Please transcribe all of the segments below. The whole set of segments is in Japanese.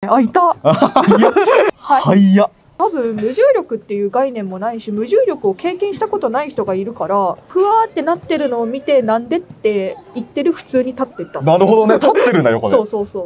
あ、いた。 はい。や。 多分無重力っていう概念もないし、無重力を経験したことない人がいるから、ふわーってなってるのを見て、なんでって言ってる、普通に立ってた。 なるほどね、立ってるんだよ、これ。 そうそうそう。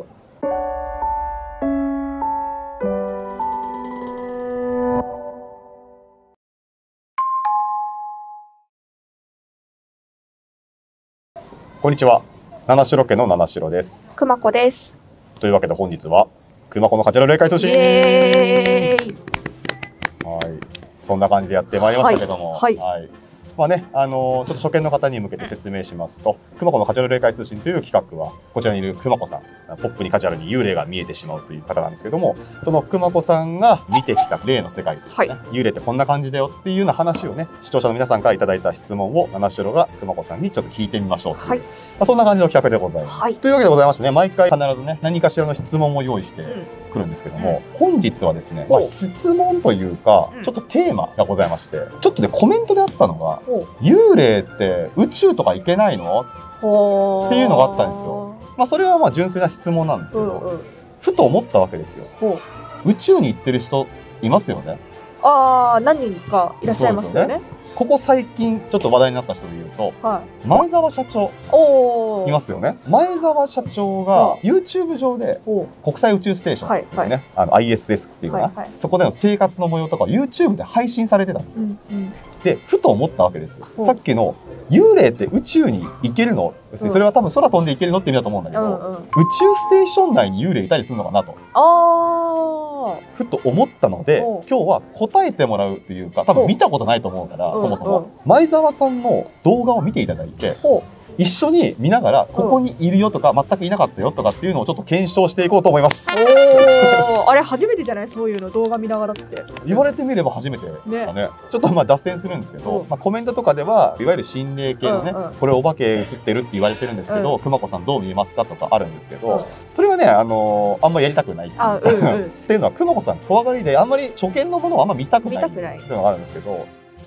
こんにちは。七城家の七城です。 くまこです。 というわけで本日はくまこのカジュアル霊界通信。 イエーイ。 はい。そんな感じでやってまいりましたけども、 はい。 まあね、ちょっと初見の方に向けて説明しますと、くまこのカジュアル霊界通信という企画は、こちらにいるくまこさん、ポップにカジュアルに幽霊が見えてしまうという方なんですけども、そのくまこさんが見てきた霊の世界、幽霊ってこんな感じだよっていうような話をね、視聴者の皆さんからいただいた質問を七城がくまこさんにちょっと聞いてみましょうという、そんな感じの企画でございます。というわけでございましてね、毎回必ずね、何かしらの質問を用意してくるんですけども、本日はですね、質問というか、ちょっとテーマがございまして、ちょっとね、コメントであったのが、幽霊って宇宙とか行けないのっていうのがあったんですよ。まあそれはまあ純粋な質問なんですけど、ふと思ったわけですよ。宇宙に行ってる人いますよね。ああ、 何人かいらっしゃいますよね。 ここ最近ちょっと話題になった人で言うと、前澤社長いますよね。前澤社長が YouTube 上で国際宇宙ステーションですね、ISS っていうかな、そこでの生活の模様とかを YouTube で配信されてたんですよ。でふと思ったわけですよ。さっきの幽霊って宇宙に行けるの、それは多分空飛んで行けるのって意味だと思うんだけど、宇宙ステーション内に幽霊いたりするのかなとふと思ったので、今日は答えてもらうっていうか、多分見たことないと思うから、そもそも前澤さんの動画を見ていただいて、一緒に見ながらここにいるよとか全くいなかったよとかっていうのをちょっと検証していこうと思います。 あれ初めてじゃない？そういうの動画見ながらって言われてみれば初めてだね。ちょっとまあ脱線するんですけど、コメントとかではいわゆる心霊系のね、これお化け映ってるって言われてるんですけど、くまこさんどう見えますかとかあるんですけど、それはねあんまやりたくないっていうのは、くまこさん怖がりであんまり初見のものをあんま見たくないっていうのがあるんですけど。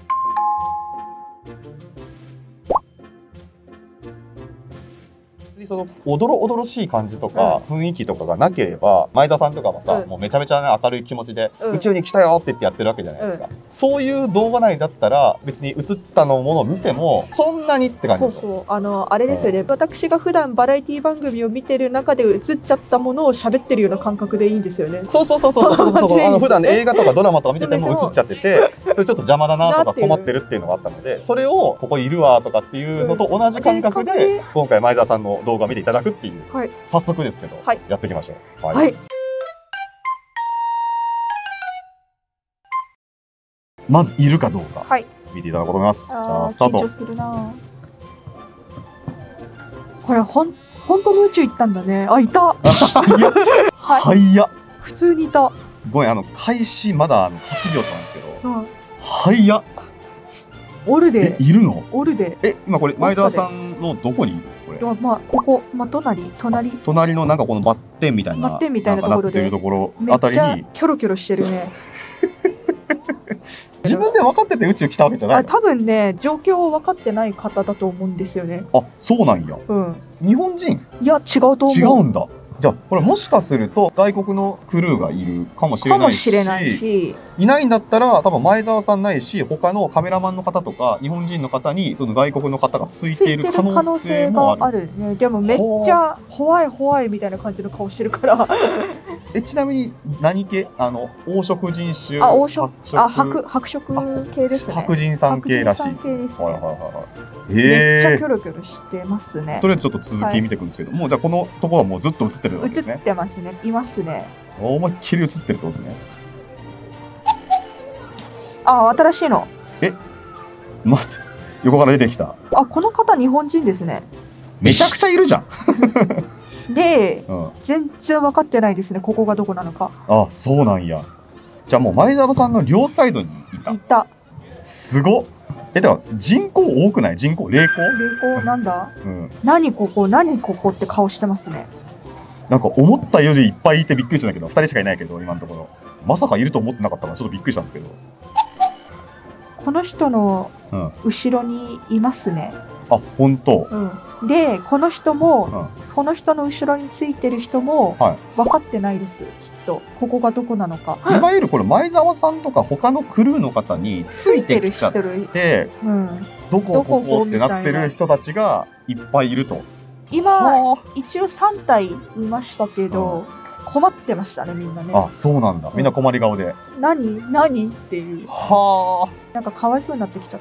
そのおどろおどろしい感じとか雰囲気とかがなければ、前田さんとかはさ、もうめちゃめちゃ、ね、明るい気持ちで宇宙に来たよって言ってやってるわけじゃないですか。そういう動画内だったら別に映ったのものを見てもそんなにって感じでしょ。 あれですよね、私が普段バラエティ番組を見てる中で映っちゃったものを喋ってるような感覚でいいんですよね。 そう普段映画とかドラマとか見てても映っちゃってて、それちょっと邪魔だなとか困ってるっていうのがあったので、それをここいるわとかっていうのと同じ感覚で今回前澤さんの動画を見ていただくっていう、早速ですけど、やっていきましょう。まずいるかどうか見ていただこうと思います。じゃあスタート。 緊張するな。これ本当に宇宙行ったんだね。あ、いた。 はいや。 普通にいた。 ごめん、開始まだ8秒とかなんですけど。はいや。 おるで。 いるの？ おるで。 今これ前田さんのどこにいる？ まあここ、隣のなんかこのバッテンみたいなところで、めっちゃキョロキョロしてるね。 自分で分かってて宇宙来たわけじゃないの？ 多分ね、状況を分かってない方だと思うんですよね。 あ、そうなんや。日本人？ いや、違うと思う。 違うんだ。じゃあこれもしかすると外国のクルーがいるかもしれないし、いないんだったら多分前澤さんないし、他のカメラマンの方とか日本人の方にその外国の方がついている可能性もあるね。 でもめっちゃ怖いみたいな感じの顔してるから。 ちなみに何系？黄色人種？ 白色系ですね。 白人さん系らしいです。めっちゃキョロキョロしてますね。 とりあえずちょっと続き見ていくんですけど、もうじゃあこのところはもうずっと映ってるわけですね。 映ってますね。いますね。 思いっきり映ってるってことですね。 新しいの。 待って、横から出てきた。 この方日本人ですね。 めちゃくちゃいるじゃん。 で、全然分かってないですね、ここがどこなのか。 そうなんや。じゃあもう前澤さんの両サイドにいた。すごっ。だから人口多くない？人口霊口なんだ、何ここって顔してますね。 なんか思ったよりいっぱいいてびっくりしたんだけど、2人しかいないけど今のところまさかいると思ってなかったからちょっとびっくりしたんですけど、 この人の後ろにいますね。 本当。 でこの人も、 うんこの人の後ろについてる人もはい分かってないですきっとここがどこなのか。 いわゆるこれ前澤さんとか他のクルーの方についてきちゃっついてる人て、 うん、 どこここってなってる人たちがいっぱいいると。 今は一応3体いましたけど、困ってましたねみんなね。 あ、そうなんだ。みんな困り顔で。 何っていう、 はなんかかわいそうになってきちゃった。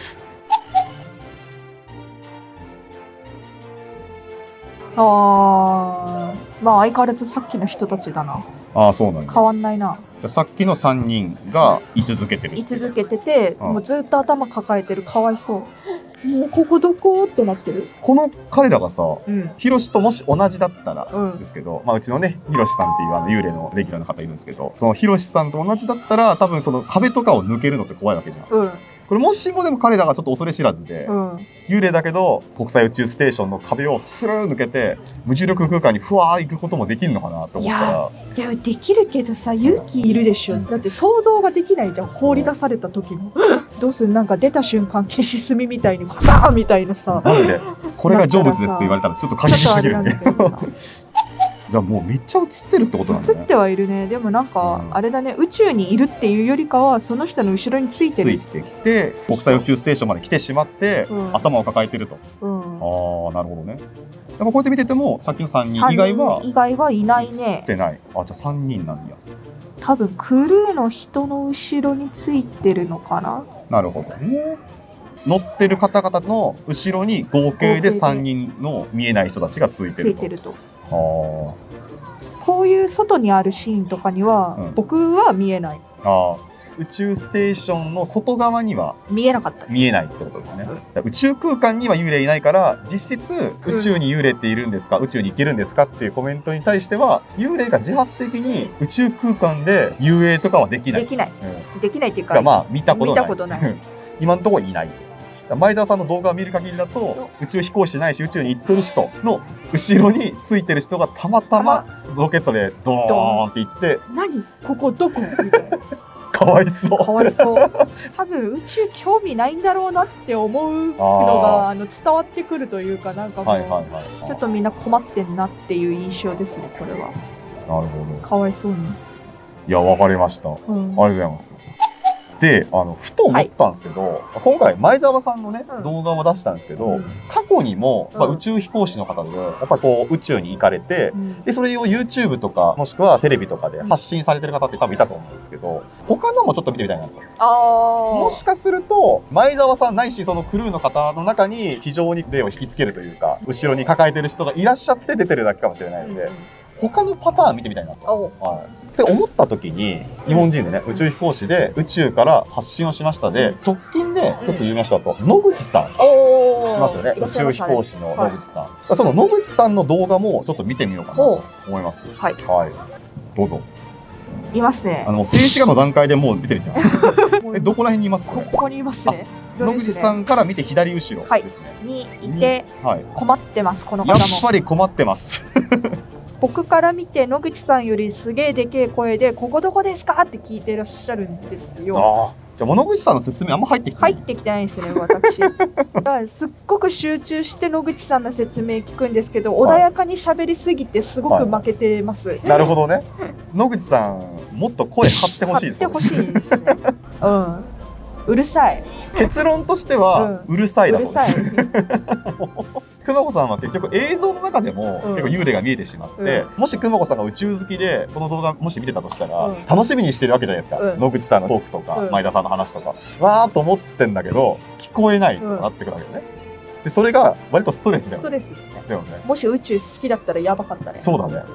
まあ相変わらずさっきの人たちだな。 あ。あ、そうなんだ。 変わんないな。 さっきの3人が居続けてる。 居続けてて、 うんもうずっと頭抱えてる。かわいそう。もうここどこってなってる。 この彼らがさ、 うんヒロシともし同じだったらうんですけど、まあうちのね、ヒロシさんっていう幽霊のレギュラーの方いるんですけど、そのヒロシさんと同じだったら、多分その壁とかを抜けるのって怖いわけじゃん。 うんこれもしもでも彼らがちょっと恐れ知らずで、 うん幽霊だけど国際宇宙ステーションの壁をスルー抜けて無重力空間にふわー行くこともできるのかなと思ったら、 いやできるけどさ勇気いるでしょ。だって想像ができないじゃん放り出された時の。どうするなんか出た瞬間消し炭みたいにカサーみたいなさ。 マジでこれが成仏ですって言われたらちょっと過激ちょっとあれすぎるね。 なんだけどさじゃあもうめっちゃ映ってるってことなんだね。 映ってはいるね。でもなんか、 うんあれだね宇宙にいるっていうよりかはその人の後ろについてる。 ついてきて国際宇宙ステーションまで来てしまって、 うん頭を抱えてると。 うんああ、なるほどね。やっぱこうやって見ててもさっきの3人以外は 3人以外はいないね映っ。てない。あ、じゃあ3人なんや。 多分クルーの人の後ろについてるのかな。 なるほどね。乗ってる方々の後ろに合計で3人の見えない人たちがついてつると。 いてると。 あこういう外にあるシーンとかには、 うん僕は見えない。 あ宇宙ステーションの外側には見えなかったです。 見えないってことですね。だから宇宙空間には幽霊いないから実質宇宙に幽霊っているんですか、宇宙に行けるんですかっていうコメントに対しては幽霊が自発的に宇宙空間で遊泳とかはできない。 できない。 うんできないっていうか、 がまあ見たことない。 見たことない今のところいない。だから前澤さんの動画を見る限りだと宇宙飛行士ないし宇宙に行ってる人の後ろについてる人がたまたまロケットでドーンって行って何ここどこみたいな。 かわいそう。 かわいそう。多分宇宙興味ないんだろうなって思うのが伝わってくるというか、なんかもう、 はいはいはい。 ちょっとみんな困ってんなっていう印象ですね、これは。 なるほど。 かわいそうに。 いや、わかりました。ありうんがとうございます。で、ふと思ったんですけど、今回前澤さんのね、 うん動画を出したんですけど、 うん過去にも、 うん宇宙飛行士の方で、やっぱりこう宇宙に行かれて、 うんで、それを YouTube とか、もしくはテレビとかで発信されてる方って多分いたと思うんですけど、他のもちょっと見てみたいなと。もあしかすると、前澤さんないし、そのクルーの方の中に非常に霊を引きつけるというか、後ろに抱えてる人がいらっしゃって出てるだけかもしれないので、他のパターン見てみたいなと。 おはい、って思った時に日本人でね宇宙飛行士で宇宙から発信をしましたで直近でちょっと有名な人だと野口さんおいますよね、宇宙飛行士の野口さん、その野口さんの動画もちょっと見てみようかなと思います。 はいはい、どうぞ。 いますね。 もう静止画の段階でもう出てるじゃん。どこら辺にいますこれ。 ここにいますね。 野口さんから見て左後ろですね。 にいてはい、 困ってますこの方やっも。 ぱり困ってます。 僕から見て野口さんよりすげえでけえ声で「ここどこですか?」って聞いてらっしゃるんですよ。 ああ、じゃあ野口さんの説明あんま入ってきてない。 入ってきてないですね私。だからすっごく集中して野口さんの説明聞くんですけど、穏やかに喋りすぎてすごく負けてます。 なるほどね。野口さんもっと声張ってほしいです。 張ってほしいですね。うん。うるさい。 結論としては、うるさいだそうです。 うるさい。 熊子さんは結局映像の中でもうん結構幽霊が見えてしまって、もし熊子さんが宇宙好きでこの動画もし見てたとしたら、 うん楽しみにしてるわけじゃないですか、 うん野口さんのトークとか、 うん前田さんの話とかわーっと思ってんだけど聞こえないとなってくるわけよね。でそれが割とストレスだよね。 ストレス。 だよね。 もし宇宙好きだったらやばかったね。 そうだね。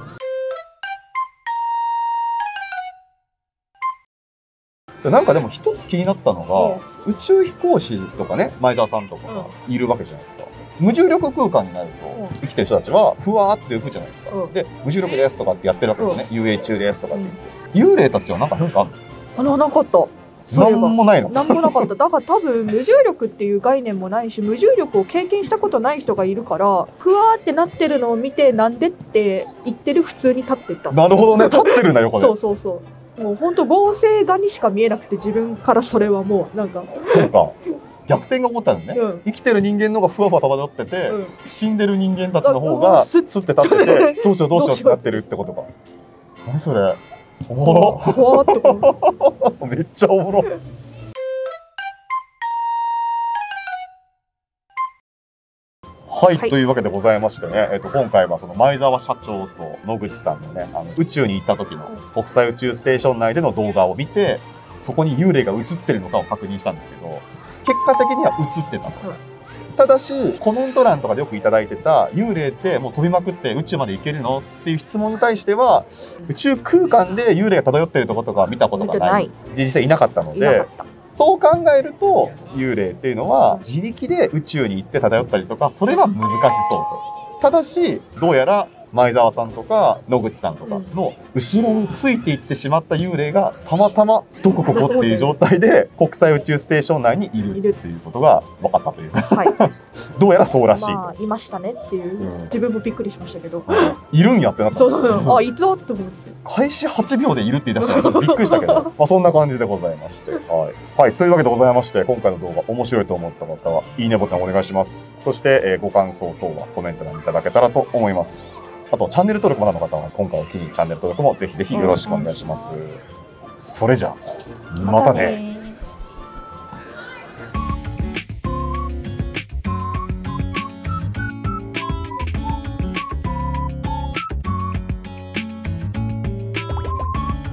なんかでも一つ気になったのが、宇宙飛行士とかね前澤さんとかがいるわけじゃないですか。無重力空間になると生きてる人たちはふわーって浮くじゃないですか。で無重力ですとかってやってるわけですね。遊泳中ですとかって言って。幽霊たちはなんかあるなかった。 なんもないの。 なんもなかった。だから多分無重力っていう概念もないし、無重力を経験したことない人がいるから、ふわーってなってるのを見てなんでって言ってる普通に立ってた。 なるほどね。立ってるんだよこれ。 そうそうそう。もう本当合成画にしか見えなくて自分からそれはもうなんか。 そうか。 逆転が起こったのね、 うん、 生きてる人間の方がふわふわ漂ってて、 うん、 死んでる人間たちの方がスッて立っててどうしようどうしようってなってるってことか。何それ、おもろめっちゃおもろ。はい、はい、というわけでございましてね、今回はその前澤社長と野口さんのね、宇宙に行った時の国際宇宙ステーション内での動画を見て、そこに幽霊が映ってるのかを確認したんですけど、結果的には映ってたと。ただしコメント欄とかでよくいただいてた幽霊ってもう飛びまくって宇宙まで行けるのっていう質問に対しては、宇宙空間で幽霊が漂ってるとことか見たことがない、実際いなかったので、そう考えると幽霊っていうのは自力で宇宙に行って漂ったりとか、それは難しそうと。ただしどうやら前澤さんとか野口さんとかの後ろについていってしまった幽霊がたまたまどこここっていう状態で国際宇宙ステーション内にいるっていうことが分かったというか、はい、どうやらそうらしいと、 まあ、いましたねっていう、自分もびっくりしましたけど、 いるんやってなった。 そうあ、いたと思って、 開始8秒でいるって言い出したらちょっとびっくりしたけどまあそんな感じでございまして、はい、というわけでございまして、今回の動画面白いと思った方はいいねボタンお願いします。そして、ご感想等はコメント欄にいただけたらと思います。あとチャンネル登録まだの方は今回を機にチャンネル登録もぜひぜひよろしくお願いします。それじゃあまたね。